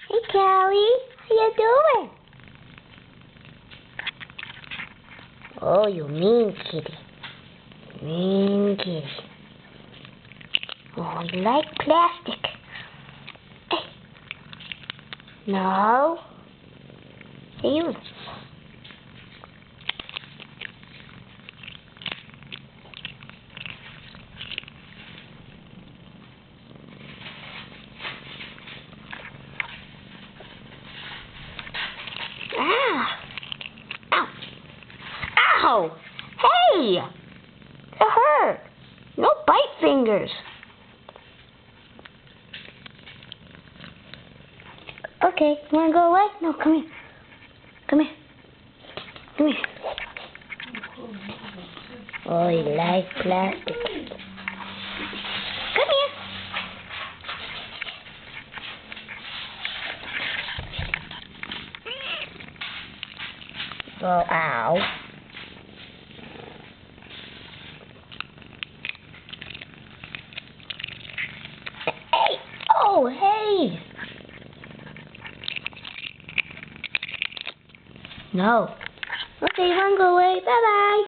Hey, Callie. How you doing? Oh, you mean kitty. Mean kitty. Oh, you like plastic. Hey. No. Hey, you. Ah. Ow. Ow. Hey. It hurt. No bite fingers. Okay, you wanna go away? No, come here. Come here. Come here. Oh, you like plastic. Come here. Oh, ow. Hey! Oh, hey! No. Okay, you wanna go away? Bye-bye.